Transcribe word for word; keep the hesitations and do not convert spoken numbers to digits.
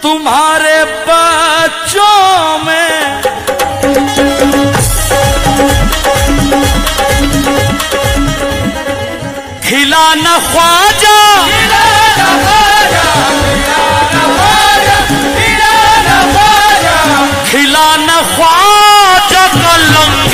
तुम्हारे बच्चों में खिला न ख्वाजा, खिला न ख्वाजा कलम